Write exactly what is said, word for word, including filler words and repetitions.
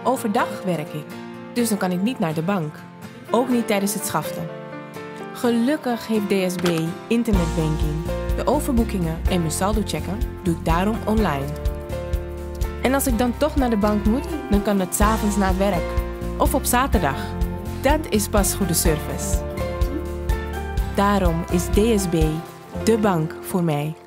Overdag werk ik, dus dan kan ik niet naar de bank. Ook niet tijdens het schaften. Gelukkig heeft D S B internetbanking. De overboekingen en mijn saldo checken doe ik daarom online. En als ik dan toch naar de bank moet, dan kan het 's avonds na het werk. Of op zaterdag. Dat is pas goede service. Daarom is D S B de bank voor mij.